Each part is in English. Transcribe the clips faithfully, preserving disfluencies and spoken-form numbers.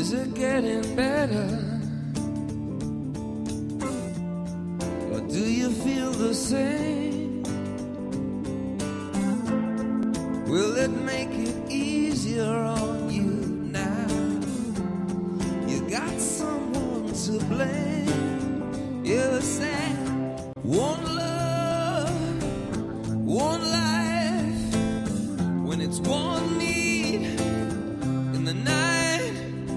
Is it getting better? Or do you feel the same? Will it make it easier on you now? You got someone to blame. You said one love, one life, when it's one need in the night.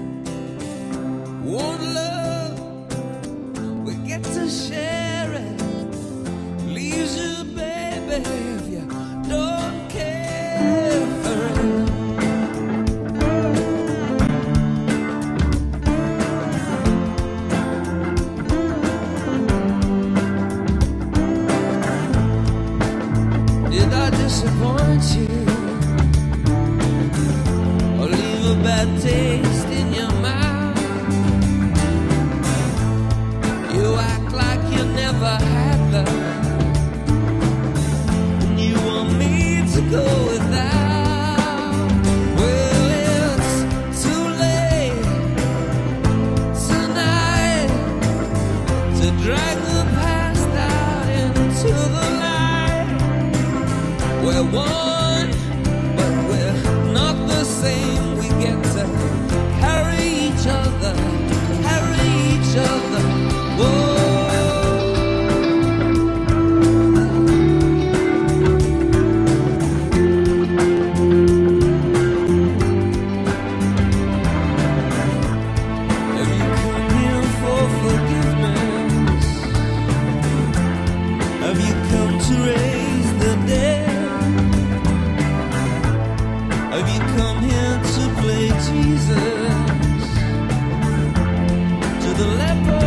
One love, we get to share it. Leaves you, baby, if you don't care for it. Did I disappoint you? Or leave a bad taste in your mouth? You act like you never had love, and you want me to go without. Well, it's too late tonight to drag the past out into the light. We're one, but we're not the same. We get to carry each other, carry each other. Whoa. Have you come here for forgiveness? Have you come to raise the dead? Have you come here to play Jesus to the leper?